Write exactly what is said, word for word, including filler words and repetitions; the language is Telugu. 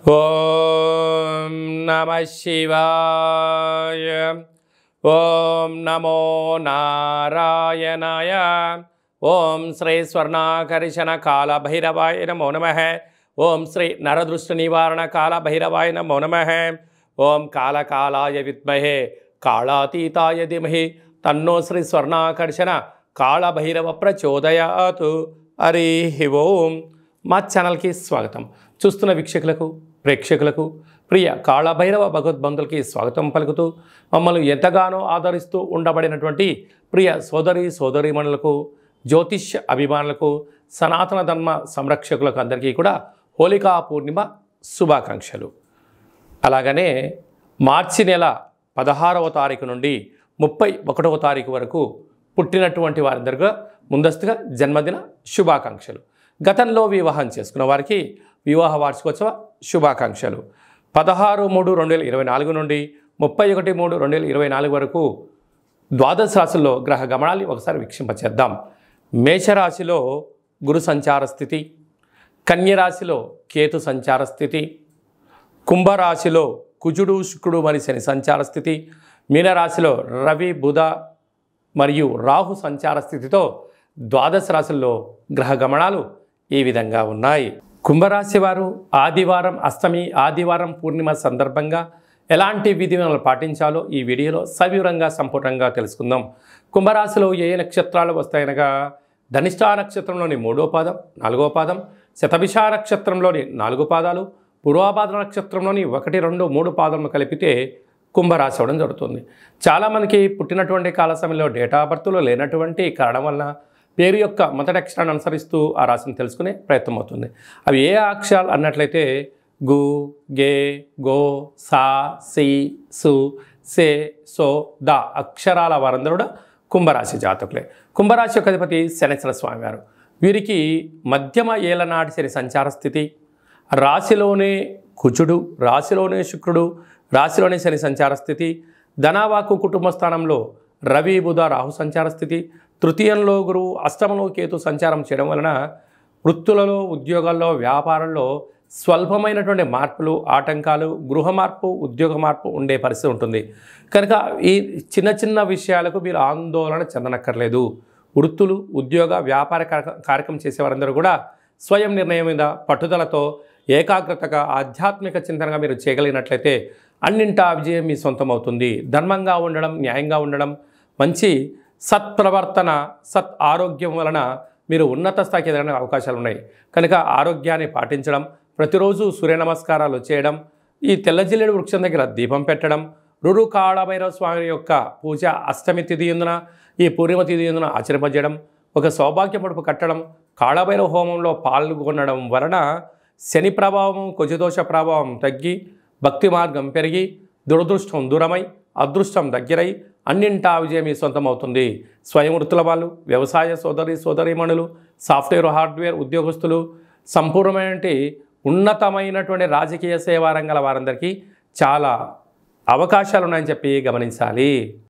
ఓం నమః శివాయ. ఓం నమో నారాయణాయ. ఓం శ్రీ స్వర్ణాకర్షణ కాల భైరవాయ నమో నమః. ఓం శ్రీ నరదృష్టి నివారణ కాల భైరవాయ నమో నమః. ఓం కాళకాలాయ విద్మహే కాళాతీతాయ ధీమహి తన్నో శ్రీ స్వర్ణాకర్షణ కాళ భైరవ ప్రచోదయాతు. హరి ఓం. మా ఛానల్కి స్వాగతం. చూస్తున్న వీక్షకులకు ప్రేక్షకులకు ప్రియ కాళభైరవ భగవద్బంధులకి స్వాగతం పలుకుతూ మమ్మల్ని ఎంతగానో ఆదరిస్తూ ఉండబడినటువంటి ప్రియ సోదరి సోదరీమణులకు, జ్యోతిష్య అభిమానులకు, సనాతన ధర్మ సంరక్షకులకు అందరికీ కూడా హోళికా పూర్ణిమ శుభాకాంక్షలు. అలాగనే మార్చి నెల పదహారవ తారీఖు నుండి ముప్పై ఒకటవ తారీఖు వరకు పుట్టినటువంటి వారందరిగా ముందస్తుగా జన్మదిన శుభాకాంక్షలు. గతంలో వివాహం చేసుకున్న వారికి వివాహ వార్షికోత్సవ శుభాకాంక్షలు. పదహారు మూడు రెండు వేల ఇరవై నాలుగు నుండి ముప్పై ఒకటి మూడు రెండు వేల ఇరవై నాలుగు వరకు ద్వాదశ రాశుల్లో గ్రహ గమనాన్ని ఒకసారి వీక్షింపచేద్దాం. మేషరాశిలో గురు సంచార స్థితి, కన్యరాశిలో కేతు సంచార స్థితి, కుంభరాశిలో కుజుడు శుక్రుడు మరి శని సంచార స్థితి, మీనరాశిలో రవి బుధ మరియు రాహు సంచార స్థితితో ద్వాదశ రాశుల్లో గ్రహ గమనాలు ఈ విధంగా ఉన్నాయి. కుంభరాశి వారు ఆదివారం అష్టమి, ఆదివారం పూర్ణిమ సందర్భంగా ఎలాంటి విధి విధానాలు పాటించాలో ఈ వీడియోలో సవివరంగా సంపూర్ణంగా తెలుసుకుందాం. కుంభరాశిలో ఏ నక్షత్రాలు వస్తాయనగా ధనిష్ఠా నక్షత్రంలోని మూడో పాదం, నాలుగో పాదం, శతభిష నక్షత్రంలోని నాలుగు పాదాలు, పూర్వభాద్ర నక్షత్రంలోని ఒకటి రెండు మూడు పాదములు కలిపితే కుంభరాశి అవడం జరుగుతుంది. చాలామందికి పుట్టినటువంటి కాల సమయంలో డేటా ఆఫ్ బర్త్లో లేనటువంటి కారణం వలన పేరు యొక్క మొదటి అక్షరాన్ని అనుసరిస్తూ ఆ రాశిని తెలుసుకునే ప్రయత్నం అవుతుంది. అవి ఏ అక్షరాలు అన్నట్లయితే గు, గే, గో, సా, సి, సు, సే, సో, ద అక్షరాల వారందరూ కూడా కుంభరాశి జాతకులే. కుంభరాశి యొక్క అధిపతి శనేశ్వర స్వామి వారు. వీరికి మధ్యమ ఏలనాటి శని సంచార స్థితి, రాశిలోనే కుజుడు, రాశిలోనే శుక్రుడు, రాశిలోనే శని సంచార స్థితి, ధనవాకు కుటుంబ స్థానంలో రవి బుధ రాహు సంచార స్థితి, తృతీయంలో గురువు, అష్టమంలో కేతు సంచారం చేయడం వలన వృత్తులలో, ఉద్యోగాల్లో, వ్యాపారంలో స్వల్పమైనటువంటి మార్పులు, ఆటంకాలు, గృహ మార్పు, ఉద్యోగ మార్పు ఉండే పరిస్థితి ఉంటుంది. కనుక ఈ చిన్న చిన్న విషయాలకు మీరు ఆందోళన చెందనక్కర్లేదు. వృత్తులు, ఉద్యోగ, వ్యాపార కార్యక్రమం చేసేవారందరూ కూడా స్వయం నిర్ణయం మీద పట్టుదలతో ఏకాగ్రతగా ఆధ్యాత్మిక చింతనగా మీరు చేయగలిగినట్లయితే అన్నింటా విజయం మీ సొంతం అవుతుంది. ధర్మంగా ఉండడం, న్యాయంగా ఉండడం, మంచి సత్ప్రవర్తన, సత్ ఆరోగ్యం వలన మీరు ఉన్నత స్థాయికి ఎదగడానికి అవకాశాలు ఉన్నాయి. కనుక ఆరోగ్యాన్ని పాటించడం, ప్రతిరోజు సూర్య నమస్కారాలు చేయడం, ఈ తెల్లజిల్లేడు వృక్షం దగ్గర దీపం పెట్టడం, రురు కాళభైరవ స్వామి యొక్క పూజ అష్టమి తిథి ఎందున, ఈ పూర్ణిమ తిథి ఎందున ఆచరింపజేయడం, ఒక సౌభాగ్య పడుపు కట్టడం, కాళభైరవ హోమంలో పాల్గొనడం వలన శని ప్రభావం, కుజదోష ప్రభావం తగ్గి భక్తి మార్గం పెరిగి దురదృష్టం దూరమై అదృష్టం దగ్గరై అన్నింటా విజయం మీ సొంతం అవుతుంది. స్వయం వృత్తుల వాళ్ళు, వ్యవసాయ సోదరి సోదరీమణులు, సాఫ్ట్వేర్ హార్డ్వేర్ ఉద్యోగస్తులు, సంపూర్ణమైనటువంటి ఉన్నతమైనటువంటి రాజకీయ సేవా రంగాల వారందరికీ చాలా అవకాశాలు ఉన్నాయని చెప్పి గమనించాలి.